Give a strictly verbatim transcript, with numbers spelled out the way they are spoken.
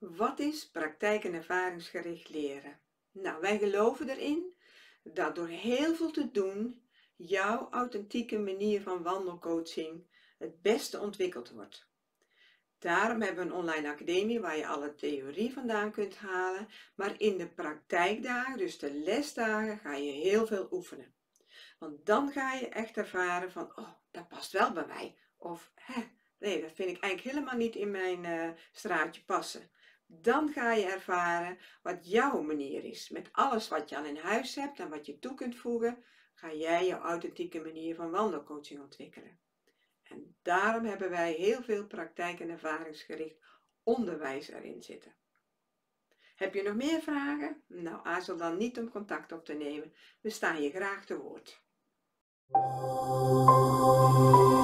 Wat is praktijk- en ervaringsgericht leren? Nou, wij geloven erin dat door heel veel te doen jouw authentieke manier van wandelcoaching het beste ontwikkeld wordt. Daarom hebben we een online academie waar je alle theorie vandaan kunt halen, maar in de praktijkdagen, dus de lesdagen, ga je heel veel oefenen. Want dan ga je echt ervaren van, oh, dat past wel bij mij. Of, hè, nee, dat vind ik eigenlijk helemaal niet in mijn uh, straatje passen. Dan ga je ervaren wat jouw manier is. Met alles wat je al in huis hebt en wat je toe kunt voegen, ga jij jouw authentieke manier van wandelcoaching ontwikkelen. En daarom hebben wij heel veel praktijk- en ervaringsgericht onderwijs erin zitten. Heb je nog meer vragen? Nou, aarzel dan niet om contact op te nemen. We staan je graag te woord.